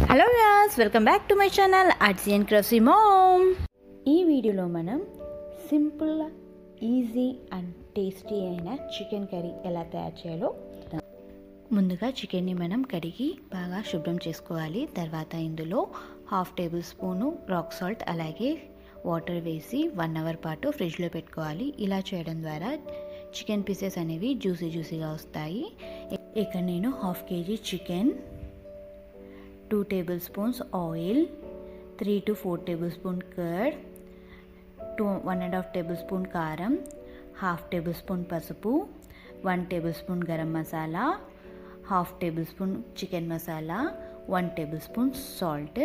Hello viewers, welcome back to my channel arts and crafts ma'am. ఈ వీడియోలో మనం simple, easy and tasty అయిన chicken curry ఎలా తయారు చేయాలో. ముందుగా చికెన్ని మనం కడిగి బాగా శుభ్రం చేసుకోవాలి. తర్వాత ఇందులో 1/2 టేబుల్ స్పూను రాక్ సాల్ట్ అలాగే వాటర్ వేసి 1 అవర్ పాటు ఫ్రిడ్జ్లో పెట్టుకోవాలి. ఇలా చేయడం ద్వారా చికెన్ పీసెస్ అనేవి జ్యూసీగా వస్తాయి. ఇక్కడ నేను 1/2 kg chicken, 2 tablespoons oil, 3 to 4 tablespoon curd, 1.5 tablespoon karam, 1/2 tablespoon pasupu, 1 tablespoon garam masala, 1/2 tablespoon chicken masala, 1 tablespoon salt.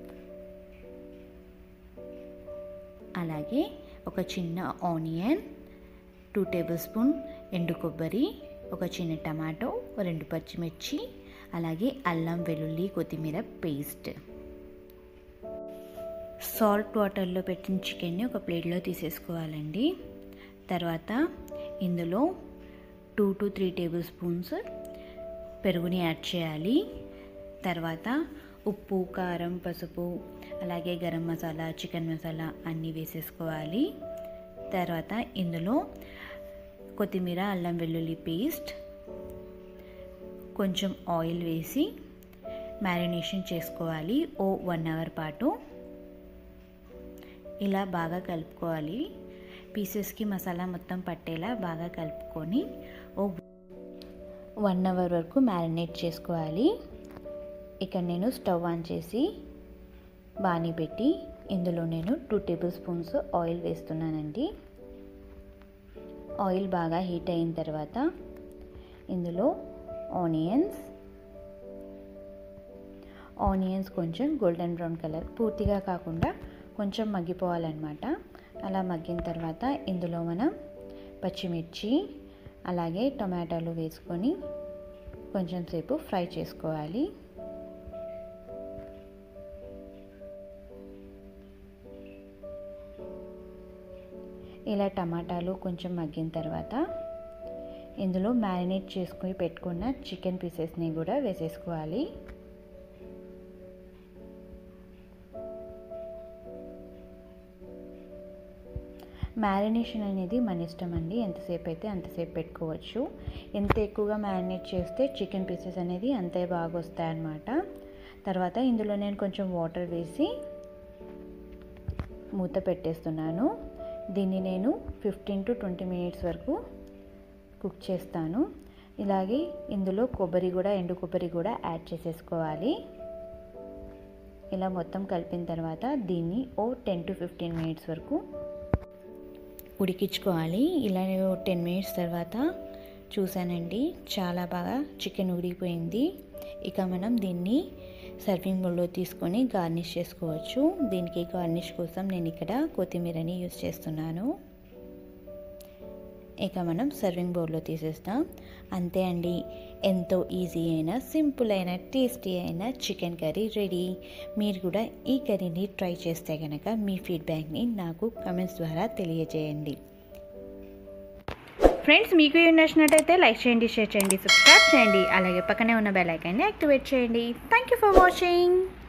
అలాగే ఒక చిన్న ఆనియన్, 2 tablespoon ఎండు కొబ్బరి, ఒక చిన్న టమాటో, 2 పచ్చిమిర్చి, అలాగే అల్లం వెల్లుల్లి కొత్తిమీర పేస్ట్. సాల్ట్ వాటర్లో పెట్టిన చికెన్ని ఒక ప్లేట్లో తీసేసుకోవాలండి. తర్వాత ఇందులో 2 to 3 tablespoons పెరుగుని యాడ్ చేయాలి. తర్వాత ఉప్పు, కారం, పసుపు, అలాగే గరం మసాలా, చికెన్ మసాలా అన్నీ వేసేసుకోవాలి. తర్వాత ఇందులో కొత్తిమీర, అల్లం వెల్లుల్లి పేస్ట్, కొంచెం ఆయిల్ వేసి మ్యారినేషన్ చేసుకోవాలి 1 అవర్ పాటు. ఇలా బాగా కలుపుకోవాలి. పీసెస్కి మసాలా మొత్తం పట్టేలా బాగా కలుపుకొని 1 అవర్ వరకు మ్యారినేట్ చేసుకోవాలి. ఇక్కడ నేను స్టవ్ ఆన్ చేసి బాణీ పెట్టి ఇందులో నేను 2 tablespoons ఆయిల్ వేస్తున్నానండి. ఆయిల్ బాగా హీట్ అయిన తర్వాత ఇందులో ఆనియన్స్ కొంచెం గోల్డెన్ బ్రౌన్ కలర్, పూర్తిగా కాకుండా కొంచెం మగ్గిపోవాలన్నమాట. అలా మగ్గిన తర్వాత ఇందులో మనం పచ్చిమిర్చి అలాగే టొమాటోలు వేసుకొని కొంచెం సేపు ఫ్రై చేసుకోవాలి. ఇలా టమాటాలు కొంచెం మగ్గిన తర్వాత ఇందులో మ్యారినేట్ చేసుకుని పెట్టుకున్న చికెన్ పీసెస్ని కూడా వేసేసుకోవాలి. మ్యారినేషన్ అనేది మన ఇష్టం అండి, ఎంతసేపు అయితే అంతసేపు పెట్టుకోవచ్చు. ఎంత ఎక్కువగా మ్యారినేట్ చేస్తే చికెన్ పీసెస్ అనేది అంతే బాగా వస్తాయన్నమాట. తర్వాత ఇందులో నేను కొంచెం వాటర్ వేసి మూత పెట్టేస్తున్నాను. దీన్ని నేను 15 to 20 minutes వరకు కుక్ చేస్తాను. ఇలాగే ఇందులో ఎండు కొబ్బరి కూడా యాడ్ చేసేసుకోవాలి. ఇలా మొత్తం కలిపిన తర్వాత దీన్ని 10 to 15 minutes వరకు ఉడికించుకోవాలి. ఇలా 10 minutes తర్వాత చూసానండి, చాలా బాగా చికెన్ ఉడికిపోయింది. ఇక మనం దీన్ని సర్వింగ్ బౌల్లో తీసుకొని గార్నిష్ చేసుకోవచ్చు. దీనికి గార్నిష్ కోసం నేను ఇక్కడ కొత్తిమీరని యూజ్ చేస్తున్నాను. ఇక మనం సర్వింగ్ బౌల్లో తీసేస్తాం. అంతే అండి, ఎంతో ఈజీ అయిన, సింపుల్ అయిన, టేస్టీ అయిన చికెన్ కర్రీ రెడీ. మీరు కూడా ఈ కర్రీని ట్రై చేస్తే కనుక మీ ఫీడ్బ్యాక్ని నాకు కమెంట్స్ ద్వారా తెలియజేయండి. ఫ్రెండ్స్, మీకు నచ్చినట్టయితే లైక్ చేయండి, షేర్ చేయండి, సబ్స్క్రైబ్ చేయండి. అలాగే పక్కనే ఉన్న బెల్ ఐకాన్ని యాక్టివేట్ చేయండి. Thank you for watching.